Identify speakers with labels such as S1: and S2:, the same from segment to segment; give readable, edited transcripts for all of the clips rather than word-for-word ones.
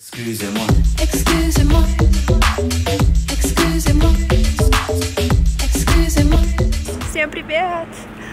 S1: Excusez-moi. Excusez-moi. Excusez-moi. Excusez-moi.
S2: Всем привет!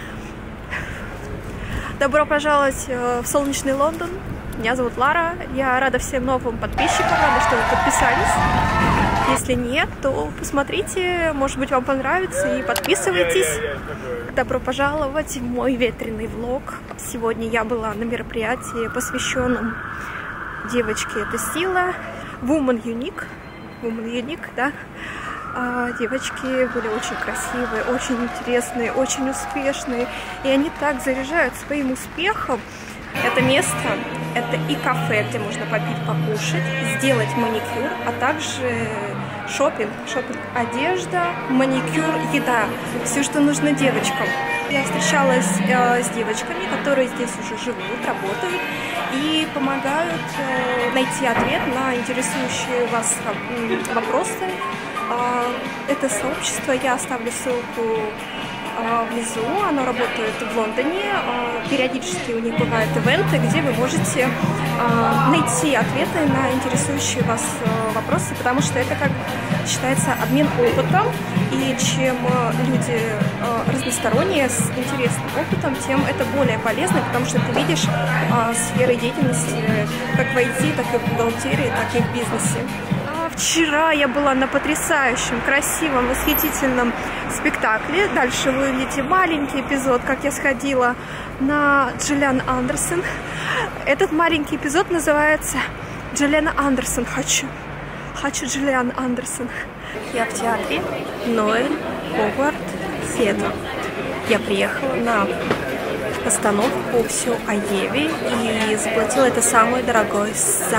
S2: Добро пожаловать в солнечный Лондон. Меня зовут Лара. Я рада всем новым подписчикам, рада, что вы подписались. Если нет, то посмотрите, может быть, вам понравится, и подписывайтесь. Добро пожаловать в мой ветреный влог. Сегодня я была на мероприятии, посвященном девочке «Это сила», Woman Unique, да. Девочки были очень красивые, очень интересные, очень успешные, и они так заряжают своим успехом. Это место, это и кафе, где можно попить, покушать, сделать маникюр, а также шопинг, одежда, маникюр, еда, все, что нужно девочкам. Я встречалась с девочками, которые здесь уже живут, работают и помогают найти ответ на интересующие вас вопросы. Это сообщество, я оставлю ссылку внизу, оно работает в Лондоне. Периодически у них бывают ивенты, где вы можете найти ответы на интересующие вас вопросы, потому что это, как считается, обмен опытом. И чем люди разносторонние, с интересным опытом, тем это более полезно, потому что ты видишь сферы деятельности как в IT, так и в бухгалтерии, так и в бизнесе. Вчера я была на потрясающем, красивом, восхитительном спектакле. Дальше вы увидите маленький эпизод, как я сходила на Джиллиан Андерсон. Этот маленький эпизод называется «Джиллиан Андерсон хочу». Хочу Джиллиан Андерсон. Я в театре Ноэль Ховард Theatre. Я приехала на постановку «Все о Еве» и заплатила это самый дорогой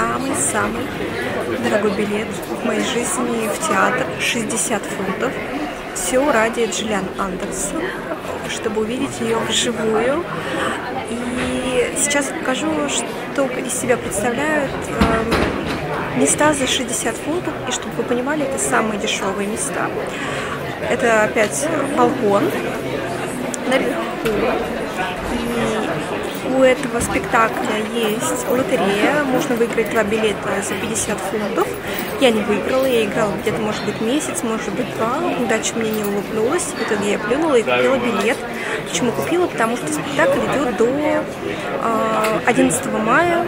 S2: билет в моей жизни в театр, 60 фунтов. Все ради Джиллиан Андерсон, чтобы увидеть ее вживую. И сейчас покажу, что из себя представляют места за 60 фунтов. И чтобы вы понимали, это самые дешевые места. Это опять балкон наверху. И у этого спектакля есть лотерея. Можно выиграть 2 билета за 50 фунтов. Я не выиграла, я играла где-то, может быть, месяц, может быть, 2. Удача мне не улыбнулась. В итоге я плюнула и купила билет. Почему купила? Потому что спектакль идет до 11 мая.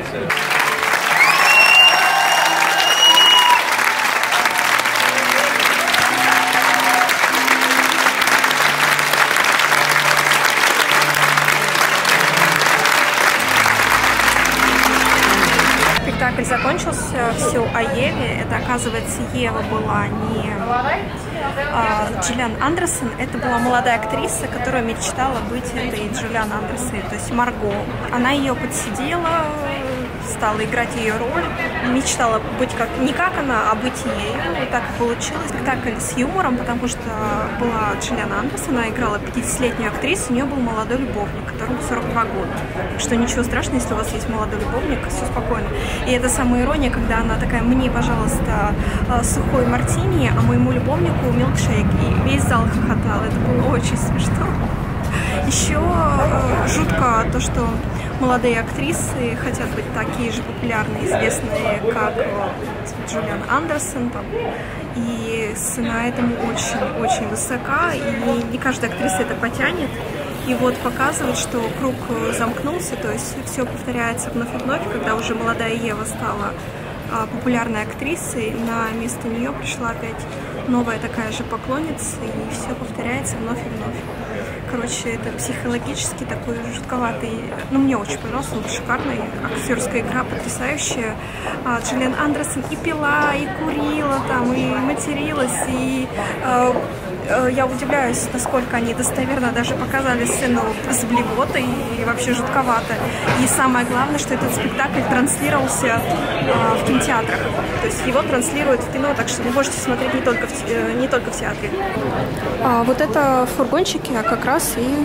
S2: Спектакль закончился, все о Еве. Это, оказывается, Ева была не Джиллиан Андерсон, это была молодая актриса, которая мечтала быть этой Джиллиан Андерсон, то есть Марго. Она ее подсидела, стала играть ее роль, мечтала быть не как она, а быть ею. И так и получилось. Спектакль с юмором, потому что была Джиллиан Андерсон, она играла 50-летнюю актрису, у нее был молодой любовник, которому 42 года. Так что ничего страшного, если у вас есть молодой любовник, все спокойно. И это самая ирония, когда она такая: мне, пожалуйста, сухой мартини, а моему любовнику милкшейк. И весь зал хохотал. Это было очень смешно. Еще жутко то, что молодые актрисы хотят быть такие же популярные, известные, как Джиллиан Андерсон. И цена этому очень-очень высока. И не каждая актриса это потянет. И вот показывает, что круг замкнулся, то есть все повторяется вновь и вновь, когда уже молодая Ева стала популярной актрисой, на место нее пришла опять новая такая же поклонница, и все повторяется вновь и вновь. Короче, это психологически такой жутковатый, ну, мне очень понравился, он шикарный, актерская игра потрясающая. Джиллиан Андерсон и пила, и курила там, и материлась, и я удивляюсь, насколько они достоверно даже показали сцену с блевотой, и вообще жутковато. И самое главное, что этот спектакль транслировался в кинотеатрах. То есть его транслируют в кино, так что вы можете смотреть не только в театре. Вот это фургончики, а как раз и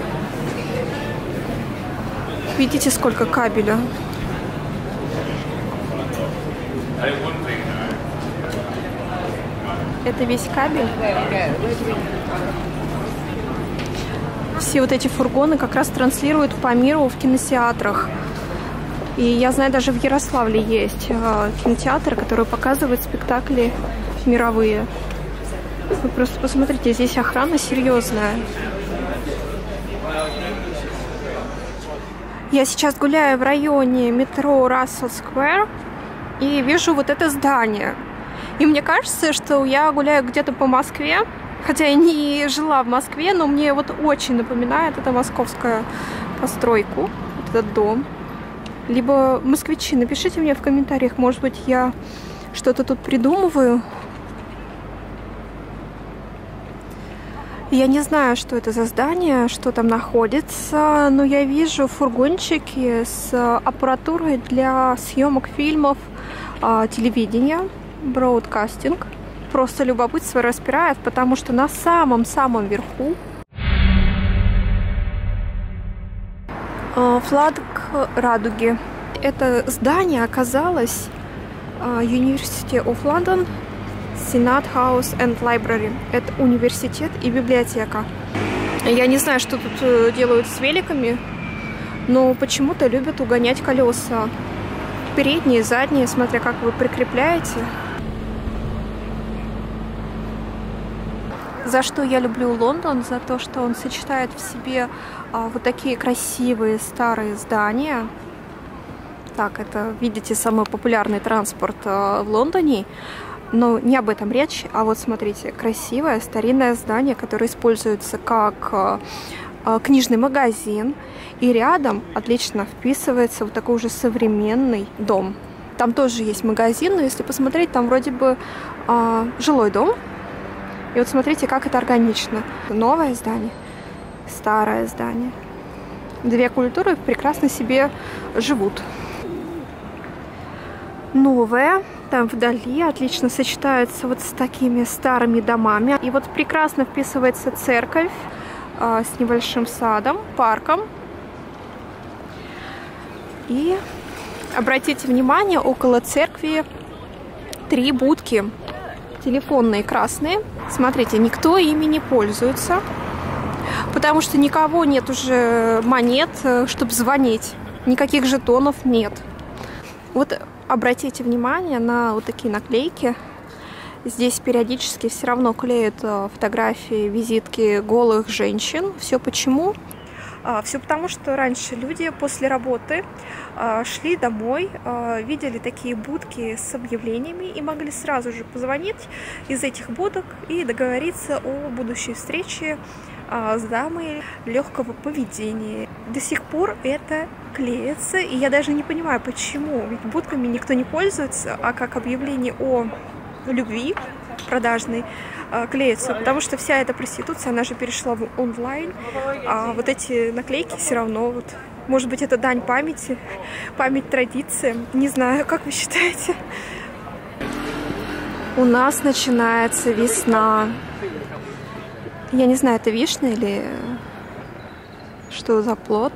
S2: видите, сколько кабеля. Это весь кабель. Все вот эти фургоны как раз транслируют по миру в кинотеатрах. И я знаю, даже в Ярославле есть кинотеатр, который показывает спектакли мировые. Вы просто посмотрите, здесь охрана серьезная. Я сейчас гуляю в районе метро Рассел Сквер и вижу вот это здание. И мне кажется, что я гуляю где-то по Москве, хотя я не жила в Москве, но мне вот очень напоминает это московскую постройку, вот этот дом. Либо москвичи, напишите мне в комментариях, может быть, я что-то тут придумываю. Я не знаю, что это за здание, что там находится, но я вижу фургончики с аппаратурой для съемок фильмов, телевидения, бродкастинг. Просто любопытство распирает, потому что на самом-самом верху флаг радуги. Это здание оказалось University of London Senate House and Library. Это университет и библиотека. Я не знаю, что тут делают с великами, но почему-то любят угонять колеса. Передние, задние, смотря как вы прикрепляете. За что я люблю Лондон? За то, что он сочетает в себе вот такие красивые старые здания. Так, это, видите, самый популярный транспорт в Лондоне. Но не об этом речь, а вот смотрите, красивое старинное здание, которое используется как книжный магазин. И рядом отлично вписывается вот такой уже современный дом. Там тоже есть магазин, но если посмотреть, там вроде бы жилой дом. И вот смотрите, как это органично. Новое здание, старое здание. Две культуры прекрасно себе живут. Новое, там вдали, отлично сочетается вот с такими старыми домами. И вот прекрасно вписывается церковь с небольшим садом, парком. И обратите внимание, около церкви 3 будки. Телефонные красные. Смотрите, никто ими не пользуется, потому что никого нет уже монет, чтобы звонить. Никаких жетонов нет. Вот обратите внимание на вот такие наклейки. Здесь периодически все равно клеят фотографии, визитки голых женщин. Все почему? Все потому, что раньше люди после работы шли домой, видели такие будки с объявлениями и могли сразу же позвонить из этих будок и договориться о будущей встрече с дамой легкого поведения. До сих пор это клеится, и я даже не понимаю, почему. Ведь будками никто не пользуется, а как объявление о любви продажной клеится, потому что вся эта проституция, она же перешла в онлайн, а вот эти наклейки все равно, вот, может быть, это дань памяти, память традициям, не знаю, как вы считаете? У нас начинается весна. Я не знаю, это вишня или что за плод.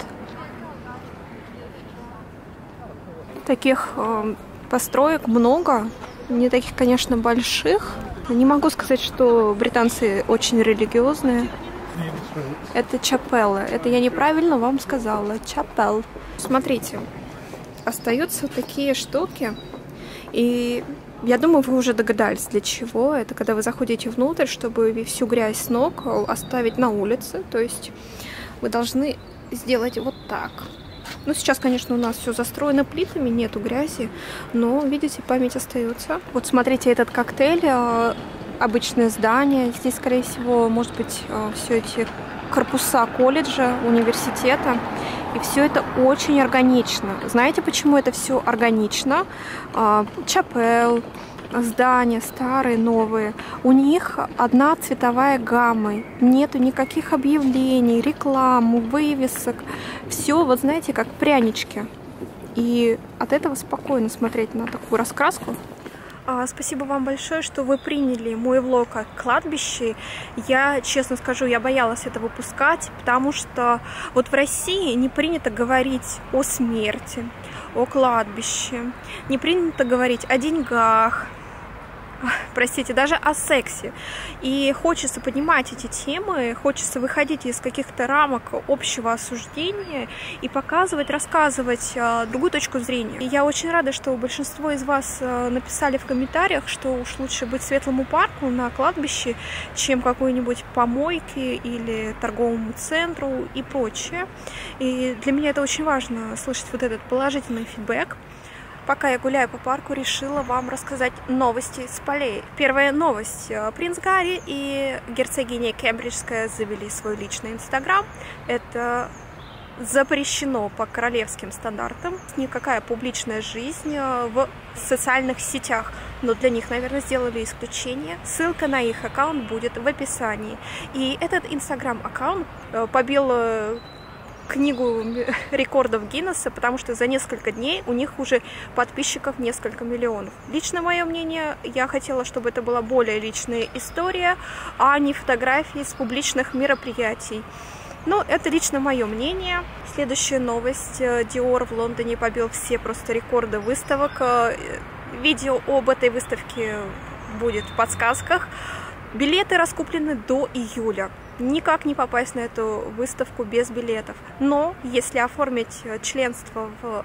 S2: Таких построек много, не таких, конечно, больших. Не могу сказать, что британцы очень религиозные. Это чапелла. Это я неправильно вам сказала. Чапел. Смотрите, остаются вот такие штуки. И я думаю, вы уже догадались, для чего. Это когда вы заходите внутрь, чтобы всю грязь с ног оставить на улице. То есть вы должны сделать вот так. Ну, сейчас, конечно, у нас все застроено плитами, нету грязи, но, видите, память остается. Вот смотрите, этот коктейль, обычное здание. Здесь, скорее всего, может быть, все эти корпуса колледжа, университета. И все это очень органично. Знаете, почему это все органично? Чапел, здания старые, новые. У них одна цветовая гамма. Нету никаких объявлений, рекламы, вывесок. Все, вот знаете, как прянички. И от этого спокойно смотреть на такую раскраску. Спасибо вам большое, что вы приняли мой влог о кладбище. Я, честно скажу, я боялась это выпускать, потому что вот в России не принято говорить о смерти, о кладбище, не принято говорить о деньгах. простите, даже о сексе. И хочется поднимать эти темы, хочется выходить из каких-то рамок общего осуждения и показывать, рассказывать другую точку зрения. И я очень рада, что большинство из вас написали в комментариях, что уж лучше быть светлому парку на кладбище, чем какой-нибудь помойке или торговому центру и прочее. И для меня это очень важно слышать вот этот положительный фидбэк. Пока я гуляю по парку, решила вам рассказать новости с полей. Первая новость. Принц Гарри и герцогиня Кембриджская завели свой личный инстаграм. Это запрещено по королевским стандартам. Никакая публичная жизнь в социальных сетях. Но для них, наверное, сделали исключение. Ссылка на их аккаунт будет в описании. И этот инстаграм-аккаунт побил книгу рекордов Гиннесса, потому что за несколько дней у них уже подписчиков несколько миллионов. Лично мое мнение, я хотела, чтобы это была более личная история, а не фотографии с публичных мероприятий. Но это лично мое мнение. Следующая новость. Dior в Лондоне побил все просто рекорды выставок. Видео об этой выставке будет в подсказках. Билеты раскуплены до июля. Никак не попасть на эту выставку без билетов. Но если оформить членство в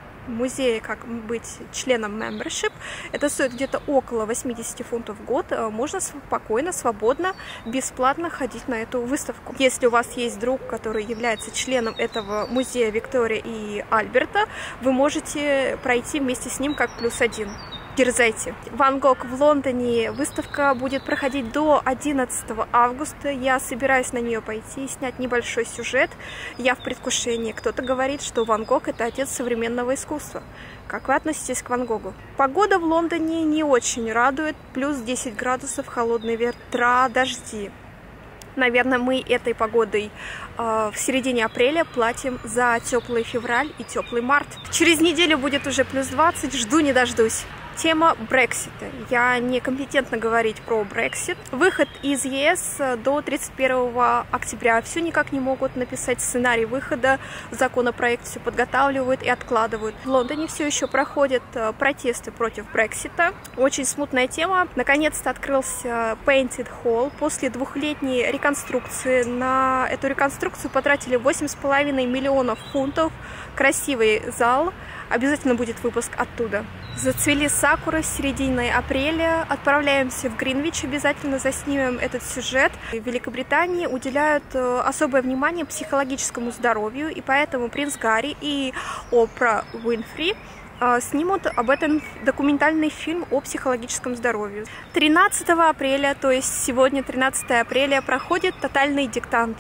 S2: музее, как быть членом membership, это стоит где-то около 80 фунтов в год. Можно спокойно, свободно, бесплатно ходить на эту выставку. Если у вас есть друг, который является членом этого музея Виктория и Альберта, вы можете пройти вместе с ним как +1. Дерзайте. Ван Гог в Лондоне. Выставка будет проходить до 11 августа. Я собираюсь на нее пойти и снять небольшой сюжет. Я в предвкушении. Кто-то говорит, что Ван Гог — это отец современного искусства. Как вы относитесь к Ван Гогу? Погода в Лондоне не очень радует. Плюс 10 градусов, холодные ветра, дожди. Наверное, мы этой погодой в середине апреля платим за теплый февраль и теплый март. Через неделю будет уже плюс 20. Жду не дождусь. Тема Брексита. Я некомпетентна говорить про Брексит. Выход из ЕС до 31 октября. Все никак не могут написать сценарий выхода. Законопроект все подготавливают и откладывают. В Лондоне все еще проходят протесты против Брексита. Очень смутная тема. Наконец-то открылся Painted Hall. После двухлетней реконструкции на эту реконструкцию потратили 8,5 миллионов фунтов. Красивый зал. Обязательно будет выпуск оттуда. Зацвели сакуры с середины апреля. Отправляемся в Гринвич. Обязательно заснимем этот сюжет. В Великобритании уделяют особое внимание психологическому здоровью. И поэтому принц Гарри и Опра Уинфри снимут об этом документальный фильм о психологическом здоровье. 13 апреля, то есть сегодня, 13 апреля, проходит тотальный диктант.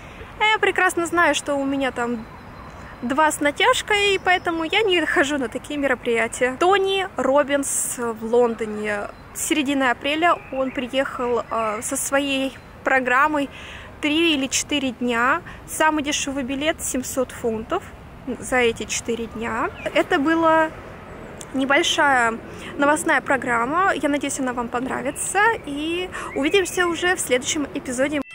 S2: Я прекрасно знаю, что у меня там 2 с натяжкой, и поэтому я не хожу на такие мероприятия. Тони Роббинс в Лондоне. С середины апреля он приехал со своей программой 3 или 4 дня. Самый дешевый билет 700 фунтов за эти 4 дня. Это была небольшая новостная программа. Я надеюсь, она вам понравится. И увидимся уже в следующем эпизоде.